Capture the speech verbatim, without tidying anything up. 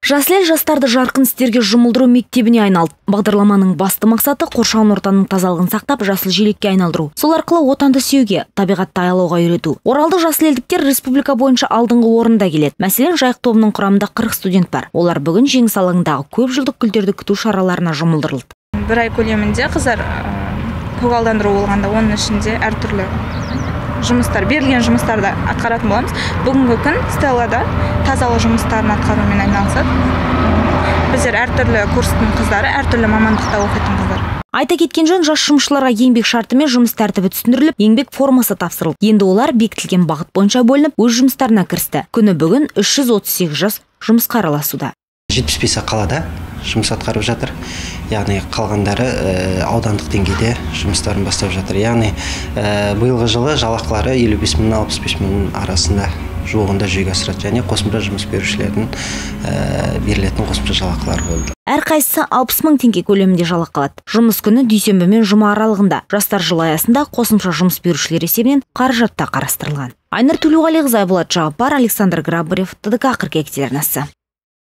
Жасыл ел жастарды жарқын істерге жұмылдыру мектебіне айналды. Бағдарламаның басты мақсаты қоршаған ортаның тазалығын сақтап, жасыл желекке айналдыру. Сол арқылы отанды сүюге, табиғатты аялауға үйрету. Оралдық жасыл елдіктер республика бойынша алдыңғы орында келеді. Мәселен, жайық тобының құрамында қырық студент бар. Олар бүгін жеңіс алаңындағы көп жылдық гүлдерді күту шараларына жұмылдырылды. Бір ай көлемінде қыздар көгалдандыру болғанда, оның ішінде әртүрлі жұмыстар, берілген жұмыстарды атқаратын боламыз. Бүгінгі күн Стеллада тазалық жұмыстарын атқарумен айналысады. Біздер әртүрлі курстың қыздары, әртүрлі мамандықта оқитын қыздар. Айта кеткен жөн, жас жұмысшыларға еңбек шарты мен жұмыс тәртібі түсіндіріліп, еңбек формасы тапсырылды. Енді олар бекітілген бағыт бойынша бөлініп, өз жұмыстарына кірісті. Күні бүгін үш жүз отыз сегіз жас жұмысқа араласуда. жетпіс бесі қалада жұмыс атқарып жатыр. Яғни қалғандары аудандық деңгейде жұмыстарын бастап жатыр. Яғни биылғы жылы жалақылары елу бес мың алпыс бес мың арасында жуығында жүзеге асырады, және қосымша жұмыс берушілердің берілетін қосымша жалақылары болды. Әрқайсысы алпыс мың теңге көлемінде жалақы алады. Жұмыс күні дүйсенбі мен жұма аралығында. Жастар жылы аясында қосымша жұмыс берушілер есебінен қаражат та қарастырылған. Айнұр Төлеуғалиқызы, Айболат Жағыпар, Александр Грабарев, Т Д К қыркүйек телеарнасы.